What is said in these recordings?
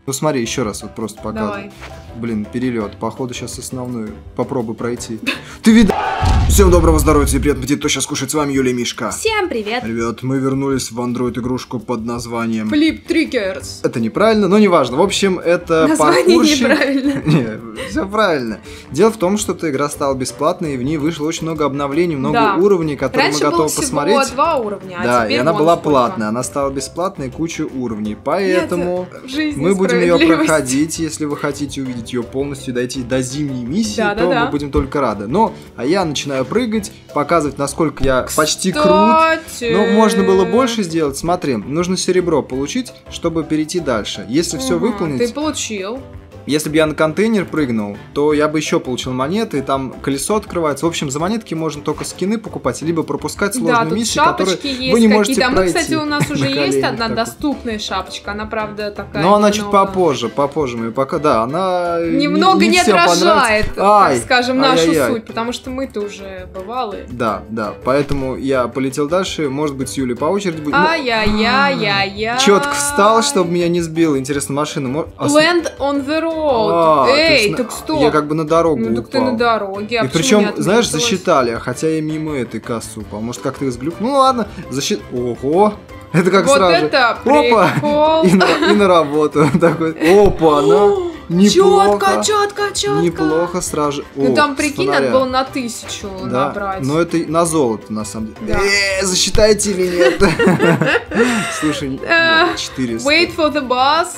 Ну смотри, еще раз вот просто показываю. Давай. Блин, перелет. Походу сейчас основную попробуй пройти. Ты видишь? Всем доброго здоровья, всем привет, кто сейчас кушает, с вами Юля и Мишка. Всем привет. Ребят, мы вернулись в Android игрушку под названием Flip Triggers. Это неправильно, но неважно. В общем, это название паркурщик. неправильно. Не, все правильно. Дело в том, что эта игра стала бесплатной, и в ней вышло очень много обновлений, много уровней, которые мы готовы посмотреть. Раньше было всего 2 уровня, да, теперь и она вон была сколько. платная, она стала бесплатной, куча уровней. Поэтому Жизнь мы будем ее несправедливость. проходить. Если вы хотите увидеть ее полностью, дойти до зимней миссии, Да, то да, мы будем только рады. Но, а я начинаю прыгать, показывать, насколько я почти крут. Кстати. Но можно было больше сделать. Смотри, нужно серебро получить, чтобы перейти дальше. Если все выполнить... Ты получил. Если бы я на контейнер прыгнул, то я бы еще получил монеты, и там колесо открывается. В общем, за монетки можно только скины покупать, либо пропускать сложные да, тут миссии, шапочки которые есть вы не можете какие-то. пройти. Кстати, у нас уже на есть коленях одна такой. доступная шапочка. Она, правда, такая. Но она чуть немного- попозже мы ее пока... Да, она... Немного не всем отражает, понравится. Ай, так скажем, нашу ай-яй-яй. суть, потому что мы-то уже бывалые. Да, поэтому я полетел дальше, может быть, с Юлей по очереди будет. Ай-яй-яй-яй-яй. Четко встал, чтобы меня не сбила. Интересно, машина... Land on the road. Эй, так стоп. Я как бы на дорогу Ну так ты на упал. дороге, а И почему причем, не знаешь, отметилось? засчитали, хотя я мимо этой кассы упал. Может, как-то их сглюк. Ну ладно, Ого! Это как вот сразу. это Опа! прикол. И на работу. Такой, опа, ну, неплохо. Четко. Неплохо сразу. Ну О, там, с прикинь, фонаря. надо было на 1000 Да, набрать. но это на золото, на самом деле. Да. Засчитайте или нет? Слушай, 400. Wait for the bus.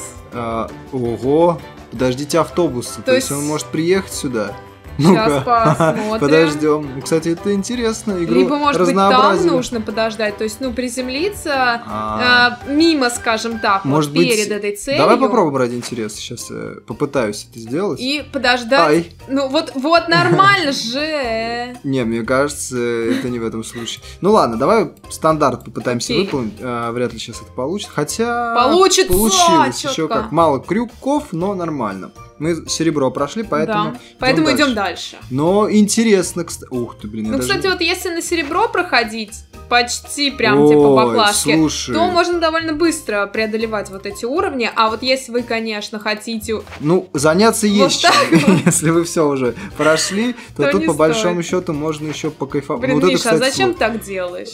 Ого, подождите автобуса. То есть есть он может приехать сюда? Сейчас посмотрим. Подождем. Кстати, это интересно. Игру Либо, может быть, там разнообразили. нужно подождать. То есть, приземлиться А. мимо, скажем так, Может вот быть, перед этой целью. Давай попробуем ради интереса. Сейчас попытаюсь это сделать. И подождать. Ай. Ну вот нормально же. Не, мне кажется, это не в этом случае. Ну ладно, давай стандарт попытаемся Окей. выполнить. Вряд ли сейчас это получится. Хотя... Получится, Получилось еще чётко. как. Мало крюков, но нормально. Мы серебро прошли, поэтому... Да. Поэтому идем дальше. Но интересно, кстати... Ух ты, блин, я Ну, даже... кстати, вот если на серебро проходить, почти прям типа Ой, баклажки, слушай. то можно довольно быстро преодолевать вот эти уровни. А вот если вы, конечно, хотите... Ну, заняться Вот есть чем. так вот. Если вы все уже прошли, то То тут не по большому стоит. счету можно еще покайфовать. Блин, Вот это, Миша, а кстати, зачем так делаешь?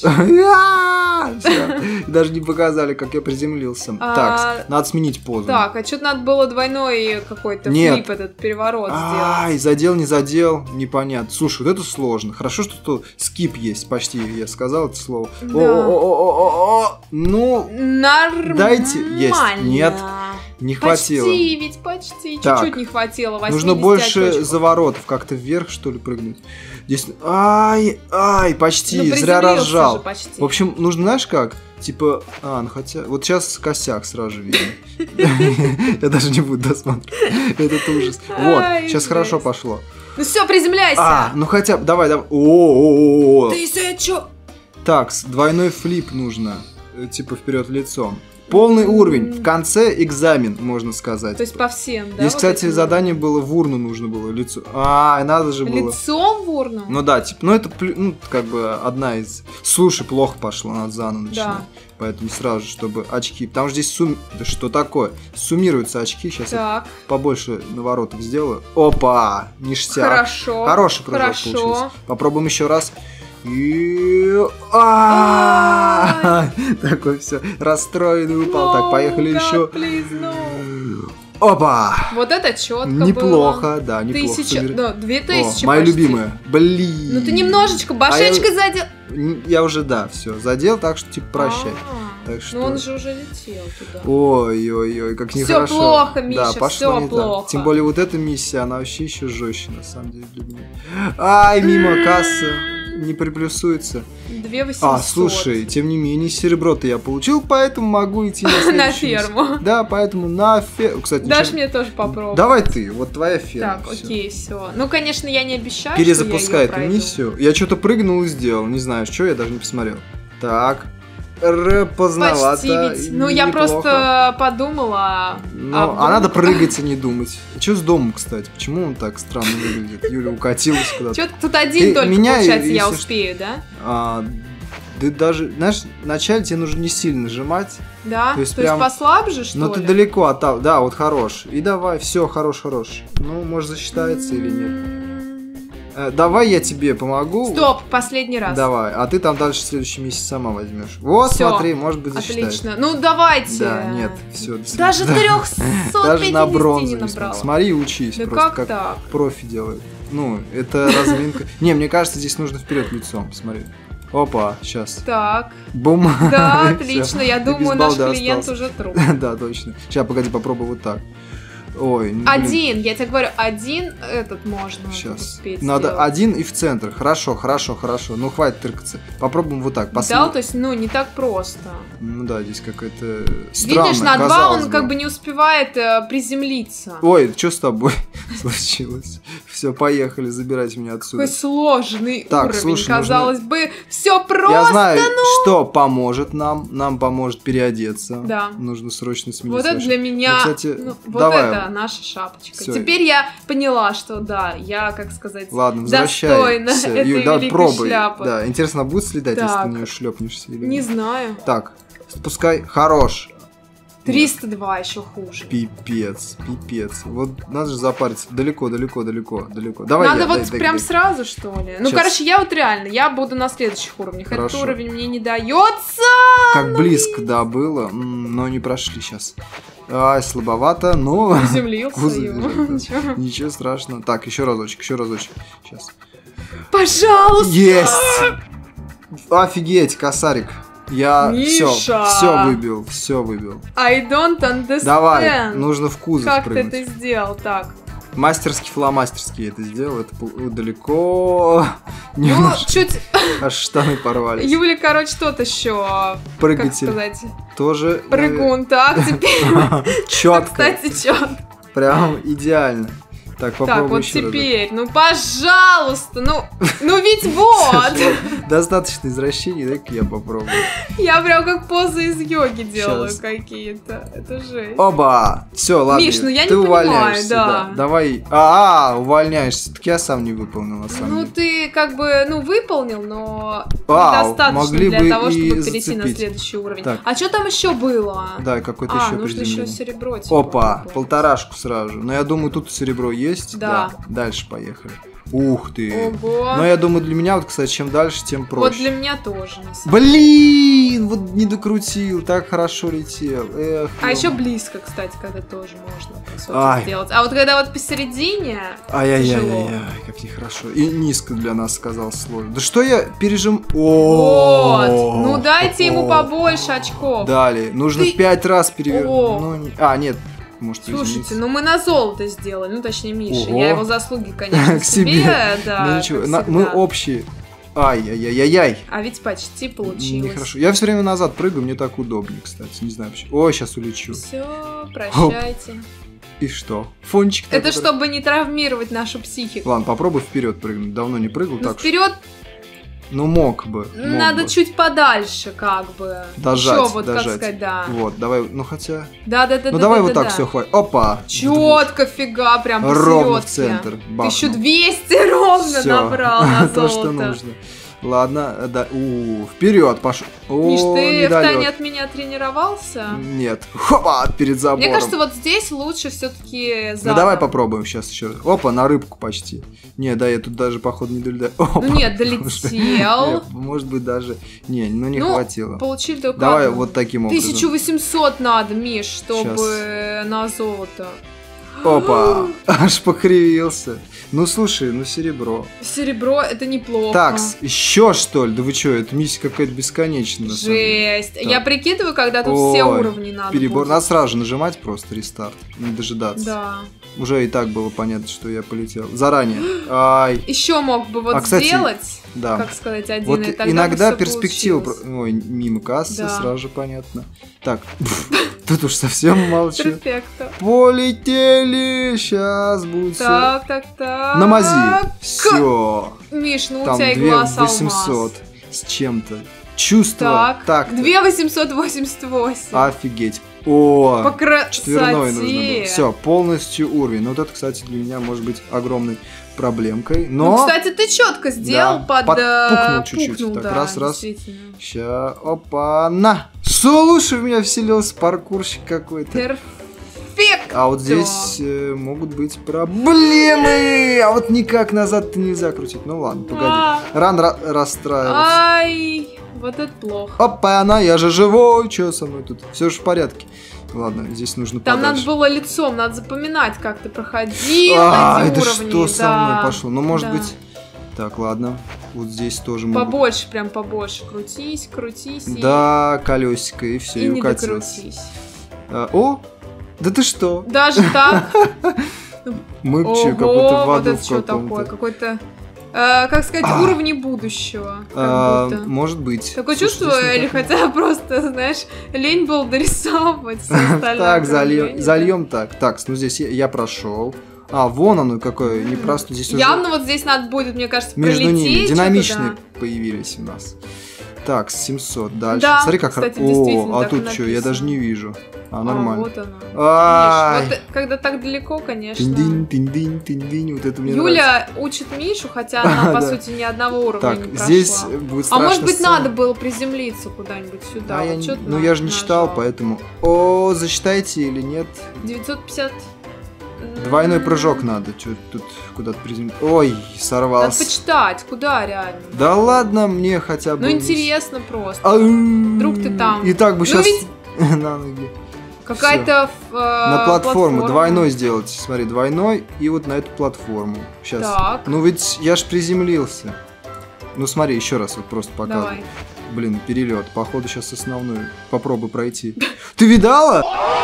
Всё. Даже не показали, как я приземлился. Так, надо сменить позу. Так, а что-то надо было двойной какой-то Нет. флип, этот переворот Ай, сделать. задел, не задел, непонятно. Слушай, вот это сложно. Хорошо, что тут скип есть, почти я сказал это слово. Да. О-о-о-о-о-о. Ну, Нормально. Дайте. Есть. Нет. не хватило. Почти, ведь почти. Так. Чуть-чуть не хватило. 80 Нужно больше очочков. заворотов, как-то вверх, что ли, прыгнуть. Здесь... Ай, почти, Ну, зря приземлился разжал. же почти. В общем, нужно, знаешь как? Типа, ну хотя... Вот сейчас косяк сразу же видно. Я даже не буду досматривать. Этот ужас. Вот, Ай, сейчас жесть. хорошо пошло. Ну все, приземляйся. Ну хотя бы, давай. О-о-о-о. Ты чё? Так, двойной флип нужно. Типа вперед лицом. Полный уровень. В конце экзамен, можно сказать. То есть по всем, да? Здесь, вот кстати, этим? задание было в урну нужно было, лицо. Надо же было. Лицом в урну? Ну да, типа, это как бы одна из... Слушай, плохо пошло, надо заново начинать. Да. Поэтому сразу же, чтобы очки... Потому что здесь Да что такое? Суммируются очки, сейчас я Так, побольше наворотов сделаю. Опа! Ништяк. хорошо. Хороший прыжок Хорошо. получился. Попробуем еще раз. И... Такой все расстроенный упал. Так, поехали No, еще. God, please, no. Опа! Вот это четко Неплохо, да, неплохо. 2000 моя почти. любимая. Блин. Ну ты немножечко башечкой задел. Я уже, все, задел, так что, типа, прощай. Так что... Ну он же уже летел туда. Ой-ой-ой, как Всё нехорошо. плохо, Миша, да, пошло всё не так. плохо. Тем более вот эта миссия, она вообще еще жестче, на самом деле, для меня. Мимо кассы. Не приплюсуется. 2800. Слушай, тем не менее, серебро-то я получил, поэтому могу идти на На следующую ферму. миссию. Да, поэтому на ферму. Кстати, Дашь мне тоже попробовать. Давай ты, вот твоя ферма. Так, всё. окей, все. Ну, конечно, я не обещаю, Перезапускай что я эту её пройду. миссию. Я что-то прыгнул и сделал. Не знаю, что, я даже не посмотрел. Так. Поздновато. Почти ведь. Ну, я неплохо. просто подумала. Надо прыгать, а не думать. Что с домом, кстати? Почему он так странно выглядит? Юля укатилась куда-то. Что тут один Ты только, меня, получается, я если успею, да? Ты даже, знаешь, вначале тебе нужно не сильно нажимать. Да? То есть прям... послабже, что но ли? ты далеко от того. Да, вот хорош. И давай, все, хорош. Ну, может, засчитается или нет. Давай я тебе помогу. Стоп, последний раз. Давай, а ты там дальше следующий месяц сама возьмешь. Вот, всё. смотри, может быть, засчитается. Отлично. Ну, давайте. Да, нет, все. Даже 350 Даже на бронзу не набрала. Смотри и учись. Да просто как так? Профи делает. Ну, это разминка. Не, мне кажется, здесь нужно вперед лицом. Смотри. Опа, сейчас. Так. Бум. Да, Всё. отлично. Я И без думаю, наш балды клиент остался. уже труп. Да, точно. Сейчас, погоди, попробуй вот так. Ой, ну, блин. Один, я тебе говорю, один этот можно Сейчас. успеть Надо сделать. один и в центр. Хорошо. Ну, хватит тыркаться. Попробуем вот так. Да, то есть, ну, не так просто. Ну да, здесь какая-то странная, Видишь, на 2 казалось он бы. как бы не успевает приземлиться. Ой, что с тобой случилось? Все, поехали, забирайте меня отсюда. Какой сложный Так, уровень, слушай, казалось бы, все просто. Я знаю, что поможет нам. Нам поможет переодеться. Да. Нужно срочно сменить. Вот это для меня, Ну, кстати, вот давай. это наша шапочка. Всё. Теперь я поняла, что да, я, как сказать, Ладно, достойна возвращайся. этой Юль, давай великой пробуй. шляпы. Да, интересно, будет следать, если Так. ты на нее шлепнешься или Не нет? знаю. Так, спускай. Хорош. 302 еще хуже. Пипец. Вот надо же запариться. Далеко. Давай Надо я, вот дай. прям сразу, что ли? Ну, Щас. короче, я вот реально, я буду на следующих уровнях. Этот Хорошо. уровень мне не дается. Как близко, да, было, но не прошли сейчас. Ай, слабовато, но... Приземлился. Кузов ё. держит, Чё? Ничего страшного. Так, еще разочек. Сейчас. Пожалуйста. Есть! Офигеть, косарик. Я Миша! все выбил. I don't understand. Давай, нужно в кузов Как ты прыгнуть. это сделал? Так. Мастерски, фломастерски я это сделал. Это далеко. Ну, Немножко. чуть... Аж штаны порвались. Юля, короче, тот еще, как Прыгатель. сказать, Тоже. прыгун. Так, теперь, Четко. кстати, чё? Прям идеально. Так, Так, попробуй вот еще теперь, ну, пожалуйста, ну ведь вот. Достаточно извращений, дай-ка я попробую. Я прям как позы из йоги делаю Щас. какие-то. Это жесть. Оба! Все, ладно. Миш, ну я не ты понимаю, увольняешься, да. Давай. Увольняешься. Так я сам не выполнил, на самом Ну, деле. ты как бы, выполнил, но недостаточно могли для бы того, и чтобы перейти на зацепить. следующий уровень. Так. А что там еще было? Да, какой-то еще нужно еще приземление. серебро. типа, Опа, какое-то. полторашку сразу же. Но я думаю, тут серебро есть. Да. Дальше поехали. Ух ты. Ого. Но я думаю, для меня, вот, кстати, чем дальше, тем проще. Вот для меня тоже, на самом Блин, вот не докрутил, так хорошо летел. Эх, А ё- еще близко, кстати, когда тоже можно по сути Ай. сделать. А вот когда вот посередине, тяжело. Ай-яй-яй-яй, как нехорошо. И низко для нас сказал сложно. Да что я пережим... Вот. О, Ну дайте ему побольше очков. Далее. Нужно Ты- в 5 раз перевернуть. О. Ну, нет. Может, Слушайте, измениться. ну мы на золото сделали, ну точнее Миша. Ого. Я его заслуги, конечно, К себе. да. Ну ничего, как мы всегда. общие. Ай-яй-яй-яй-яй. А ведь почти получилось. Нехорошо. Я все время назад прыгаю, мне так удобнее, кстати. Не знаю почему. Ой, сейчас улечу. Все, прощайте. И что? Фончик. Это такой. чтобы не травмировать нашу психику. Ладно, попробуй вперед прыгнуть. Давно не прыгал, Ну, так что. вперед Ну, мог бы. надо чуть подальше, как бы. Дожать, Ещё вот, дожать. как сказать, да. Вот, давай, ну хотя... Да. Ну давай вот так, все, хватит. Опа! Четко, фига, прям Ровно в посередке. центр. Бахнул. 1200 ровно Всё. набрал на То, что золото. нужно. Ладно, да. Вперед пошел. Миш, О, ты недолёт. втайне от меня тренировался? Нет. Хопа, перед забором. Мне кажется, вот здесь лучше все-таки Ну давай попробуем сейчас еще раз. Опа, на рыбку почти. Не, да, я тут даже, походу, не долетаю. Опа. Ну нет, долетел. Нет, может быть, даже... Не, ну не Ну, хватило. Получили только Давай одну. вот таким образом. 1800 надо, Миш, чтобы на золото. Опа, аж покривился. Ну слушай, ну серебро. Серебро это неплохо. Так, еще что ли? Да вы что, это миссия какая-то бесконечная. на самом деле. Жесть. Так. Я прикидываю, когда тут все Ой, уровни надо Перебор. будет. Надо сразу же нажимать просто рестарт. Не дожидаться. Да. Уже и так было понятно, что я полетел. Заранее. Ай, Еще мог бы вот кстати, сделать, да. как сказать, один, Вот и тогда иногда бы всё перспектива... получилось. Ой, мимо кассы, Да. сразу же понятно. Так, тут уж совсем молчу. Перфекто. Полетели, сейчас будет все. Так. На мази. Все. Миш, ну у Там тебя и глаз 2800 алмаз. с чем-то. Чувство. Так, Так. 2888. Офигеть. О, По красоте. четверной нужно было. Все, полностью уровень. Ну, вот это, кстати, для меня может быть огромной проблемкой. Но... Ну, кстати, ты четко сделал, Да, подпукнул чуть-чуть. пукнул, Так, да, раз. действительно. Ща, опа, на! Слушай, в меня вселился паркурщик какой-то. Перфект! А вот здесь могут быть проблемы. А вот никак назад-то нельзя крутить. Ну ладно, погоди. Рано расстраиваться. Ай, вот это плохо. Опа, она, я же живой. Че со мной тут? Все же в порядке. Ладно, здесь нужно Там подальше. надо было лицом, надо запоминать, как ты проходил Ай, эти да уровни. что со мной пошло? Ну, может да. быть... Так, ладно. Вот здесь тоже могут... Побольше, прям побольше. Крутись. Да, колесико, и все, И и не укатилось. докрутись. О, да ты что? Даже так? Мы Ого, че, как будто в вот аду это в что такое? каком-то. Какой-то, как сказать, уровни будущего. Как будто. Может быть. Такое Слушай, чувство, здесь не или так. хотя просто, знаешь, лень было дорисовывать все остальное. Так, окружение. зальем так. Так, ну здесь я прошел. А, вон оно какое, не просто здесь уже Явно вот здесь надо будет, мне кажется, между пролететь. ними динамичные что-то, появились у нас. Так, 700, дальше. Да, Смотри, как... кстати, действительно О, а так и тут что, я написано. даже не вижу. А, да. нормально. Вот оно. Ай. Видишь, вот когда так далеко, конечно. Тынь-дынь, тынь-дынь, тынь-дынь, вот это мне нравится. Юля учит Мишу, хотя она, по Да. сути, ни одного уровня не Так, прошла. здесь будет А страшно. может быть, надо было приземлиться куда-нибудь сюда? А вот я, чё ты ну я же не читал, нажал? поэтому... О, засчитайте или нет? 950... Двойной прыжок надо. Чё тут куда-то приземлить? Ой, Надо сорвался. почитать, куда реально. Да ладно, мне хотя бы... Ну, не- интересно просто. Вдруг ты там. И так бы Ну, сейчас ведь- на ноги. Какая-то На платформу. Двойной сделать. Смотри, двойной и вот на эту платформу. Сейчас. Так. Ну ведь я ж приземлился. Ну смотри, еще раз вот просто показываю. Давай. Блин, перелет. Походу сейчас основную попробуй пройти. Ты видала?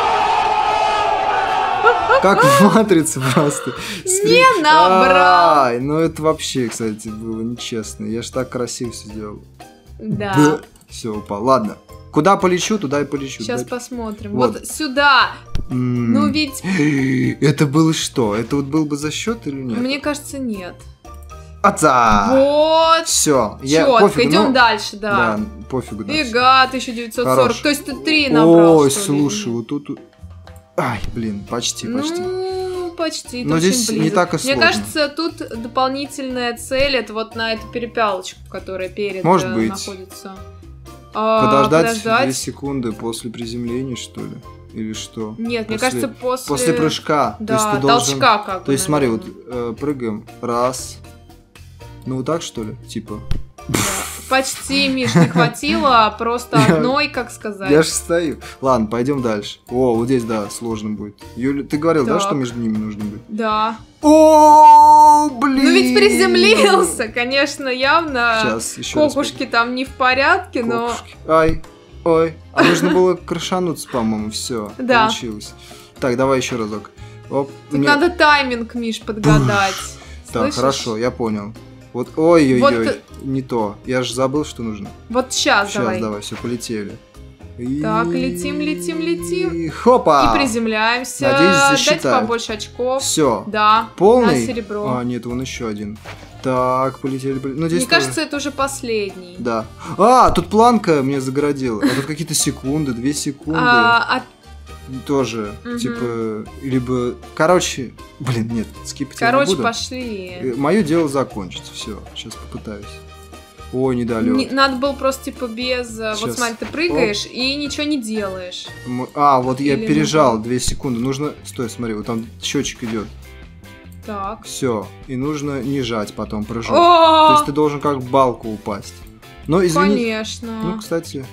Как в матрице просто. Не набрал. Ай, ну это вообще, кстати, было нечестно. Я ж так красиво все сделал. Да. Все, упал. Ладно. Куда полечу, туда и полечу. Сейчас Да. посмотрим. Вот. Вот сюда. Ну ведь, Это было что? Это вот был бы за счет или нет? мне кажется, нет. Отца! Вот. Все, Четко, идем дальше, да. Да, пофигу. да, всё. Ига, 1940. Хорош. То есть ты 3 набрал, Ой, что ли? слушай, вот тут... Ай, блин, почти. Ну, почти. Но ты здесь очень не близок. так и Мне сложно. кажется, тут дополнительная цель, это вот на эту перепялочку, которая перед Может быть. находится. Подождать 2 секунды после приземления, что ли? Или что? Нет, мне После- кажется, после... После прыжка. Да, То есть ты должен... толчка как бы. То есть смотри, наверное. вот прыгаем. Раз. Ну вот так, что ли? Типа... Да. Почти, Миш, не хватило, просто Я- одной, как сказать. Я же стою. Ладно, пойдем дальше. О, вот здесь, да, сложно будет. Юля, ты говорил, да, Так. что между ними нужно быть? Да. О, блин! Ну ведь приземлился, конечно, явно. Сейчас, еще раз. Кокушки там не в порядке, но... Кокушки. Ай, ой. А нужно было крашануться, по-моему, все. Да. Получилось. Так, давай еще разок. Оп. Тут мне- надо тайминг, Миш, подгадать. Так, Слышишь? хорошо, я понял. Вот, ой-ой-ой, Вот- не то. Я же забыл, что нужно. Вот сейчас Сейчас, давай. давай, все, полетели. Так, летим. И хопа! И приземляемся. Надеюсь, Дайте засчитают. побольше очков. Все. Да. Полный? На серебро. А, нет, вон еще один. Так, полетели. Ну, здесь Мне тоже. кажется, это уже последний. Да. А, тут планка мне загородила. А тут какие-то секунды, 2 секунды. А Тоже, Мгм. типа, либо... Короче, блин, нет, скипать я не короче, буду. пошли. Мое дело закончить. Все, сейчас попытаюсь. Ой, недолет. Надо было просто типа без... Вот Щас. смотри, ты прыгаешь и ничего не делаешь. А, вот я Или пережал нужно? 2 секунды. Нужно... Стой, смотри, вот там счетчик идет. Так. Все. И нужно не жать потом прыжок. То О, есть ты должен как в балку упасть. Но извини. конечно. Ну, кстати.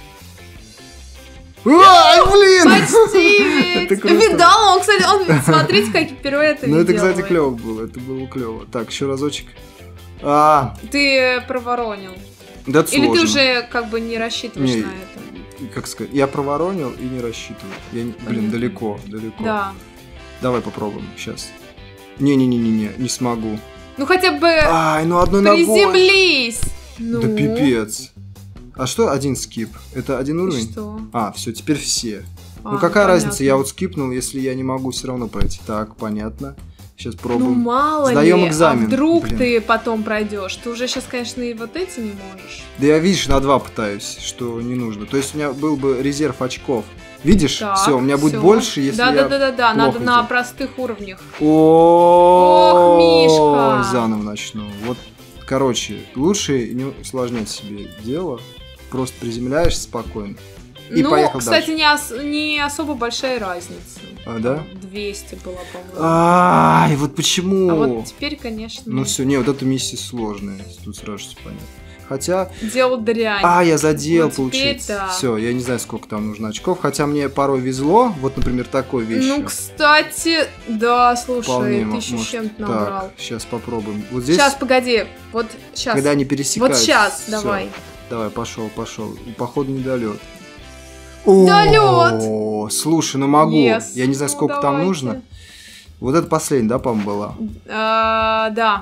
Ай, блин! Почти ведь. Это круто. Видал, он, кстати, смотрите, какие пируэты Ну, это, кстати, делает. клево было. Это было клево. Так, еще разочек. А, Ты проворонил. да это Или сложно. ты уже как бы не рассчитываешь Не, на это? Как сказать, я проворонил и не рассчитываю. Блин, Понятно. далеко. Да. Давай попробуем сейчас. Не-не-не-не, не смогу. Ну хотя бы Ай, ну одной ногой. приземлись. Ну. Да пипец. А что один скип? Это один И уровень? что? А, все, теперь все. А, Ну какая понятно. разница, я вот скипнул, если я не могу все равно пройти. Так, понятно. Сейчас Ну пробуем. мало Сдаём ли, экзамен. а вдруг Блин. ты потом пройдешь. Ты уже сейчас, конечно, и вот эти не можешь. Да я, видишь, на 2 пытаюсь, что не нужно. То есть у меня был бы резерв очков. Видишь? Так, Все, у меня будет всё. больше, если я Да, надо плохо на сделаю. простых уровнях. Ох, Мишка! Заново начну. Вот, короче, лучше не усложнять себе дело. Просто приземляешься спокойно. И Ну, поехал кстати, дальше. не особо большая разница. А, да? 200 было, по-моему. Ай, вот почему? А вот теперь, конечно, Ну все, не, вот эта миссия сложная. Тут сразу все понятно. Хотя... делал дрянь. я задел, Вот теперь получается. да. Все, я не знаю, сколько там нужно очков. Хотя мне порой везло. Вот, например, такой вещью. Ну, кстати, да, слушай, Вполне 1000 с может. чем-то набрал. Так, сейчас попробуем. Вот здесь, Сейчас, погоди, вот сейчас. когда они пересекаются. Вот сейчас, всё. давай. Давай, пошел. Походу, недолет. Долет! О, слушай, ну могу. Yes. Я не знаю, Ну, сколько там давайте. нужно. Вот это последняя, да, по-моему, была? Да.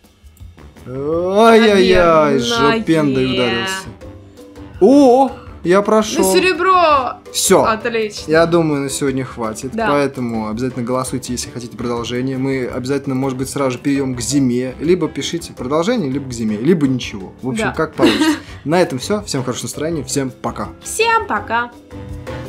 Ай-яй-яй, Наверное. жопендой ударился. О, я На прошел. серебро! Все. Отлично. Я думаю, на сегодня хватит. Да. Поэтому обязательно голосуйте, если хотите продолжение. Мы обязательно, может быть, сразу же перейдем к зиме. Либо пишите продолжение, либо к зиме, либо ничего. В общем, Да. как получится. На этом все. Всем хорошего настроения. Всем пока. Всем пока!